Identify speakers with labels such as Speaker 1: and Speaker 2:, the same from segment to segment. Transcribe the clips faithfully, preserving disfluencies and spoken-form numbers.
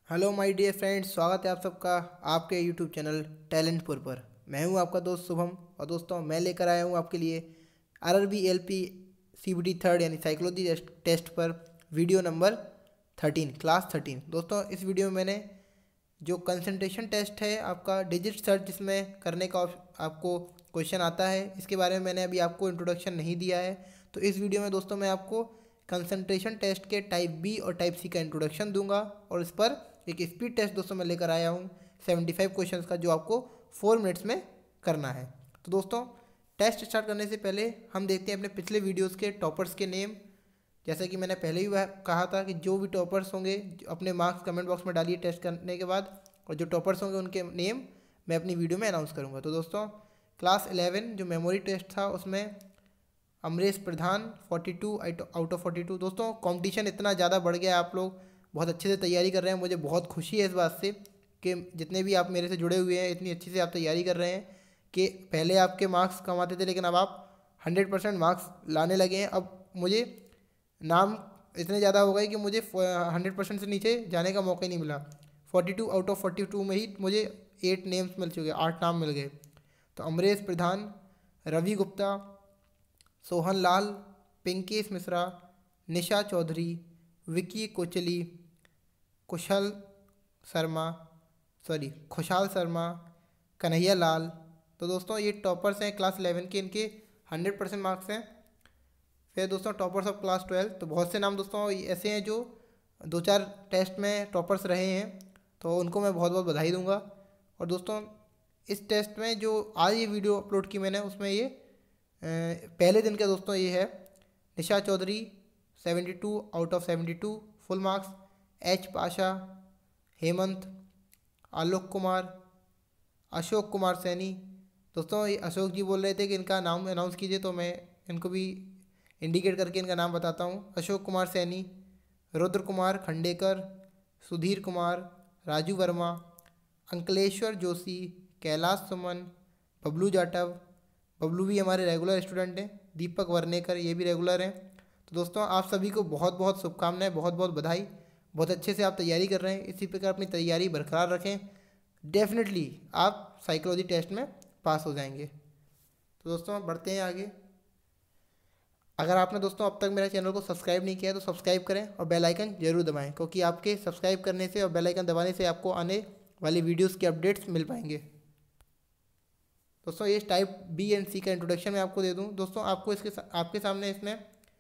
Speaker 1: Hello my dear friends, स्वागत है आप सबका आपके यूट्यूब चैनल टैलेंटपुर पर। मैं हूं आपका दोस्त शुभम और दोस्तों मैं लेकर आया हूं आपके लिए आरआरबी एलपी सीबीटी थर्ड यानी साइकोलॉजी टेस्ट पर video number thirteen, class thirteen. दोस्तों इस वीडियो में मैंने जो कंसंट्रेशन टेस्ट है आपका डिजिट सर्च जिसमें करने का ऑप- आपको क्वेश्चन आता है, इसके बारे में मैंने अभी आपको इंट्रोडक्शन नहीं दिया है। तो इस वीडियो में दोस्तों मैं आपको कंसंट्रेशन टेस्ट के टाइप बी और टाइप सी का इंट्रोडक्शन दूंगा और इस पर एक स्पीड टेस्ट दोस्तों मैं लेकर आया हूँ सेवेंटी फाइव क्वेश्चंस का, जो आपको फोर मिनट्स में करना है। तो दोस्तों टेस्ट स्टार्ट करने से पहले हम देखते हैं अपने पिछले वीडियोस के टॉपर्स के नेम। जैसा कि मैंने पहले ही वह कहा था कि जो भी टॉपर्स होंगे अपने मार्क्स कमेंट बॉक्स में डालिए टेस्ट करने के बाद, और जो टॉपर्स होंगे उनके नेम मैं अपनी वीडियो में अनाउंस करूँगा। तो दोस्तों क्लास इलेवन जो मेमोरी टेस्ट था उसमें Amresh Pradhan forty two out of forty two. दोस्तों कंपटीशन इतना ज़्यादा बढ़ गया है, आप लोग बहुत अच्छे से तैयारी कर रहे हैं। मुझे बहुत खुशी है इस बात से कि जितने भी आप मेरे से जुड़े हुए हैं इतनी अच्छी से आप तैयारी कर रहे हैं कि पहले आपके मार्क्स कम आते थे लेकिन अब आप हंड्रेड परसेंट मार्क्स लाने लगे हैं। अब मुझे नाम इतने ज़्यादा हो गए कि मुझे हंड्रेड परसेंट से नीचे जाने का मौका ही नहीं मिला। Forty two out of forty two में ही मुझे एट नेम्स मिल चुके, आठ नाम मिल गए। तो अमरेश प्रधान, रवि गुप्ता, सोहन लाल, पिंकेश मिश्रा, निशा चौधरी, विकी कोचली, कुशल शर्मा सॉरी खुशहाल शर्मा, कन्हैया लाल। तो दोस्तों ये टॉपर्स हैं क्लास इलेवन के, इनके हंड्रेड परसेंट मार्क्स हैं। फिर दोस्तों टॉपर्स ऑफ क्लास ट्वेल्व, तो बहुत से नाम दोस्तों ऐसे हैं जो दो चार टेस्ट में टॉपर्स रहे हैं, तो उनको मैं बहुत बहुत बधाई दूंगा। और दोस्तों इस टेस्ट में जो आज ये वीडियो अपलोड की मैंने उसमें ये अ, पहले दिन का दोस्तों ये है Nisha Chaudhary seventy two out of seventy two full marks, H Pasha, Hemant, Alok Kumar, Ashok Kumar Saini. दोस्तों ये अशोक जी बोल रहे थे कि इनका नाम अनाउंस कीजिए, तो मैं इनको भी इंडिकेट करके इनका नाम बताता हूँ। अशोक कुमार सैनी, रुद्र कुमार खंडेकर, सुधीर कुमार, राजू वर्मा, अंकलेश्वर जोशी, कैलाश सुमन, बबलू जाटव। बबलू भी हमारे रेगुलर स्टूडेंट हैं। दीपक वर्नेकर ये भी रेगुलर हैं। तो दोस्तों आप सभी को बहुत बहुत शुभकामनाएं, बहुत बहुत बधाई। बहुत अच्छे से आप तैयारी कर रहे हैं, इसी प्रकार अपनी तैयारी बरकरार रखें। डेफिनेटली आप साइकोलॉजी टेस्ट में पास हो जाएंगे। तो दोस्तों बढ़ते हैं आगे। अगर आपने दोस्तों अब तक मेरे चैनल को सब्सक्राइब नहीं किया है तो सब्सक्राइब करें और बेल आइकन जरूर दबाएं, क्योंकि आपके सब्सक्राइब करने से और बेल आइकन दबाने से आपको आने वाली वीडियोस के अपडेट्स मिल पाएंगे। दोस्तों ये टाइप बी एंड सी का इंट्रोडक्शन मैं आपको दे दूं। दोस्तों आपको इसके सा, आपके सामने इसमें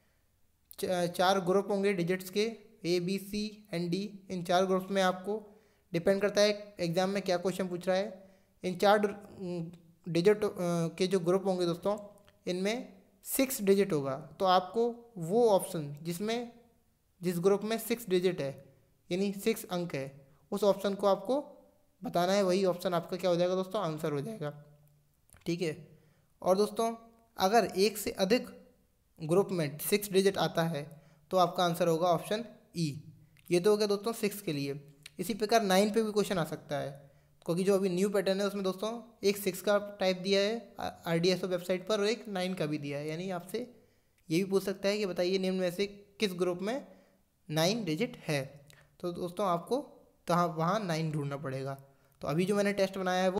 Speaker 1: चार ग्रुप होंगे डिजिट्स के, A B C and D. इन चार ग्रुप्स में आपको डिपेंड करता है एग्जाम में क्या क्वेश्चन पूछ रहा है। इन चार डिजिट के जो ग्रुप होंगे दोस्तों, इनमें सिक्स डिजिट होगा। तो आपको वो ऑप्शन जिसमें जिस ग्रुप में सिक्स डिजिट है यानी सिक्स अंक है, उस ऑप्शन को आपको बताना है। वही ऑप्शन आपका क्या हो जाएगा दोस्तों, आंसर हो जाएगा। ठीक है। और दोस्तों अगर एक से अधिक ग्रुप में सिक्स डिजिट आता है तो आपका आंसर होगा ऑप्शन ई। ये तो हो गया दोस्तों सिक्स के लिए। इसी प्रकार नाइन पे भी क्वेश्चन आ सकता है, क्योंकि जो अभी न्यू पैटर्न है उसमें दोस्तों एक सिक्स का टाइप दिया है R D S O website पर और एक नाइन का भी दिया है। यानी आपसे ये भी पूछ सकता है कि बताइए निम्न में से किस ग्रुप में नाइन डिजिट है। तो दोस्तों आपको तो वहाँ नाइन ढूंढना पड़ेगा। तो अभी जो मैंने टेस्ट बनाया है वो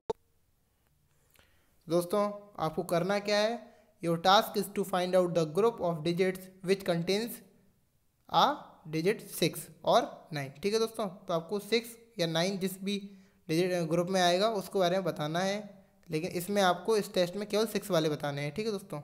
Speaker 1: दोस्तों आपको करना क्या है, your task is to find out the group of digits which contains a digit six और नाइन। ठीक है दोस्तों, तो आपको सिक्स या नाइन जिस भी डिजिट ग्रुप में आएगा उसके बारे में बताना है, लेकिन इसमें आपको इस टेस्ट में केवल सिक्स वाले बताने हैं। ठीक है दोस्तों,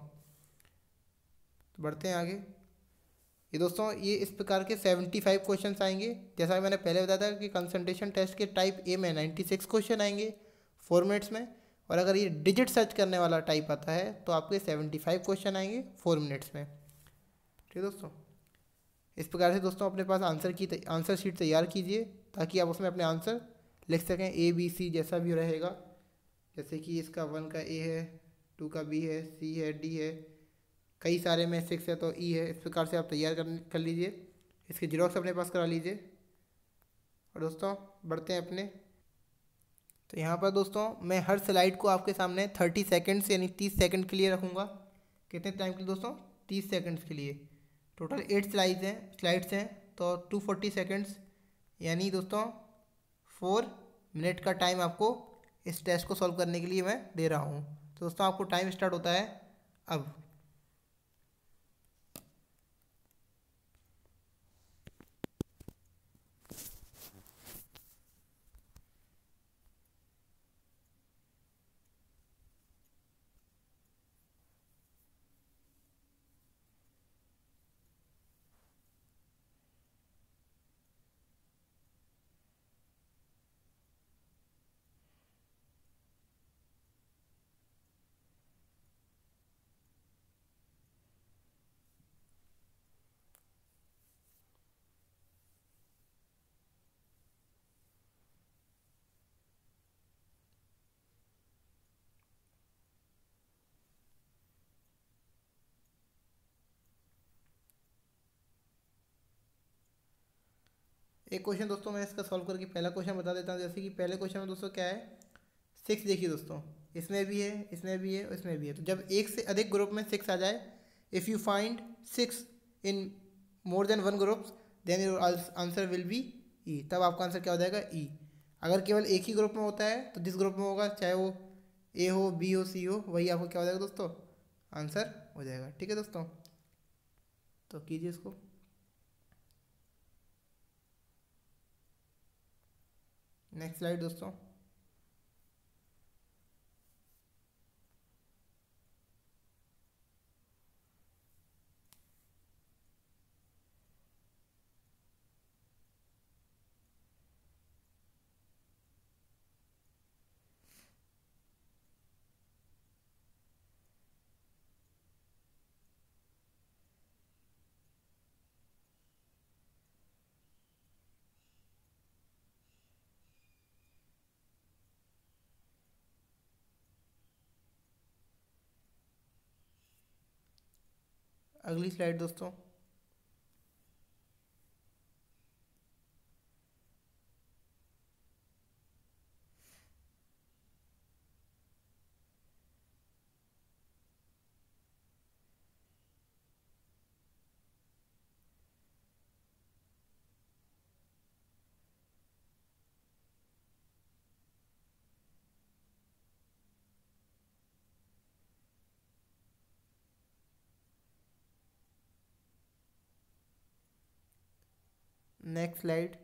Speaker 1: तो बढ़ते हैं आगे। ये दोस्तों ये इस प्रकार के सेवेंटी फाइव क्वेश्चन आएंगे। जैसा कि मैंने पहले बताया था कि कंसंट्रेशन टेस्ट के टाइप ए में नाइन्टी सिक्स क्वेश्चन आएंगे फोर मिनट्स में, और अगर ये डिजिट सर्च करने वाला टाइप आता है तो आपके सेवेंटी फाइव क्वेश्चन आएंगे फोर मिनट्स में। ठीक है दोस्तों, इस प्रकार से दोस्तों अपने पास आंसर की आंसर शीट तैयार कीजिए ताकि आप उसमें अपने आंसर लिख सकें। ए बी सी जैसा भी रहेगा, जैसे कि इसका वन का ए है, टू का बी है, सी है, डी है, कई सारे में सिक्स है तो ई है। इस प्रकार से आप तैयार कर कर लीजिए, इसके जीरोक्स अपने पास करा लीजिए। और दोस्तों बढ़ते हैं अपने। तो यहाँ पर दोस्तों मैं हर स्लाइड को आपके सामने थर्टी सेकेंड्स यानी तीस सेकंड के लिए रखूँगा। कितने टाइम के लिए दोस्तों, तीस सेकंड्स के लिए। टोटल एट स्लाइड्स हैं स्लाइड्स हैं तो टू फोर्टी सेकंड्स यानी दोस्तों फोर मिनट का टाइम आपको इस टेस्ट को सॉल्व करने के लिए मैं दे रहा हूँ। तो दोस्तों आपको टाइम स्टार्ट होता है अब। एक क्वेश्चन दोस्तों मैं इसका सॉल्व करके पहला क्वेश्चन बता देता हूँ। जैसे कि पहले क्वेश्चन में दोस्तों क्या है, सिक्स देखिए दोस्तों, इसमें भी है, इसमें भी है, इसमें भी है। तो जब एक से अधिक ग्रुप में सिक्स आ जाए, if you find six in more than one groups then your answer will be E. तब आपका आंसर क्या हो जाएगा, ई। अगर केवल एक ही ग्रुप में होता है तो जिस ग्रुप में होगा, चाहे वो ए हो, बी हो, सी हो, वही आपको क्या हो जाएगा दोस्तों, आंसर हो जाएगा। ठीक है दोस्तों, तो कीजिए इसको। नेक्स्ट स्लाइड दोस्तों। अगली स्लाइड दोस्तों। Next slide.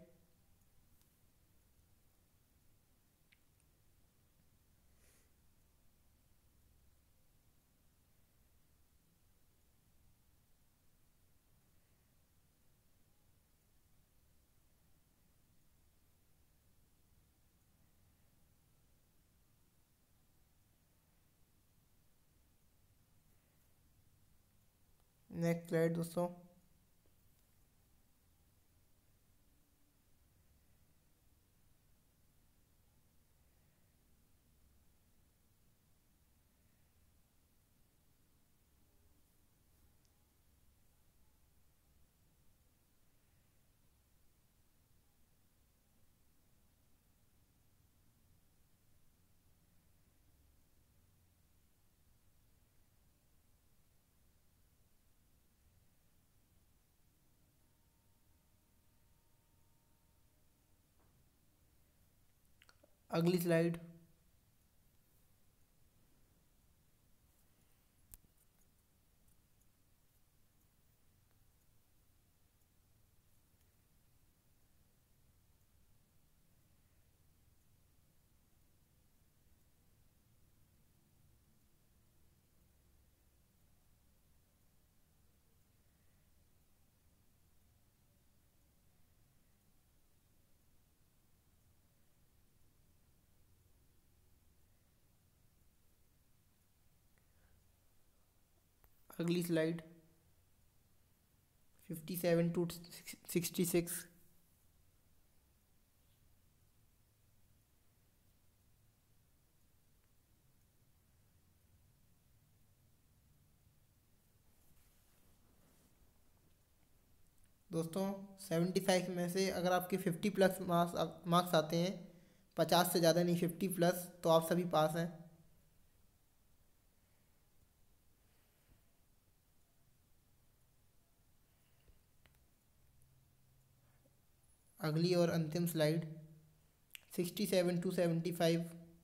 Speaker 1: नेक्स्ट स्लाइड दोस्तों। अगली स्लाइड। अगली slide fifty seven to sixty six. दोस्तों सेवेंटी फाइव में से अगर आपके फिफ्टी प्लस मार्क्स मार्क्स आते हैं, पचास से ज़्यादा नहीं, फिफ्टी प्लस, तो आप सभी पास हैं। अगली और अंतिम slide. Sixty seven to seventy five.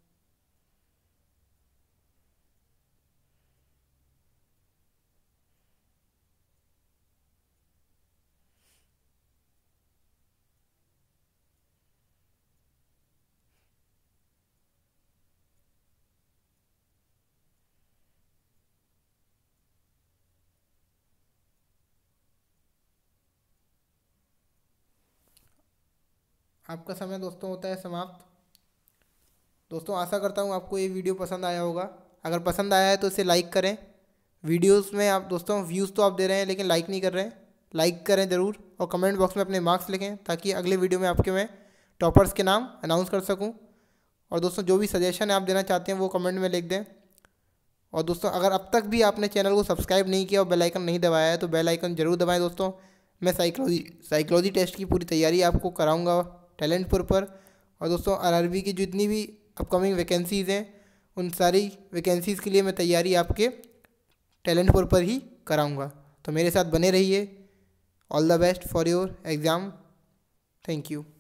Speaker 1: आपका समय दोस्तों होता है समाप्त। दोस्तों आशा करता हूँ आपको ये वीडियो पसंद आया होगा। अगर पसंद आया है तो इसे लाइक करें। वीडियोस में आप दोस्तों व्यूज़ तो आप दे रहे हैं लेकिन लाइक नहीं कर रहे हैं, लाइक करें ज़रूर। और कमेंट बॉक्स में अपने मार्क्स लिखें ताकि अगले वीडियो में आपके मैं टॉपर्स के नाम अनाउंस कर सकूं। और दोस्तों जो भी सजेशन आप देना चाहते हैं वो कमेंट में लिख दें। और दोस्तों अगर अब तक भी आपने चैनल को सब्सक्राइब नहीं किया और बेल आइकन नहीं दबाया है तो बेल आइकन जरूर दबाएं। दोस्तों मैं साइकोलॉजी साइकोलॉजी टेस्ट की पूरी तैयारी आपको कराऊंगा टैलेंटपुर पर। और दोस्तों आरआरबी की जितनी भी अपकमिंग वैकेंसीज़ हैं उन सारी वैकेंसीज़ के लिए मैं तैयारी आपके टैलेंटपुर पर ही कराऊंगा। तो मेरे साथ बने रहिए। All the best for your exam. Thank you.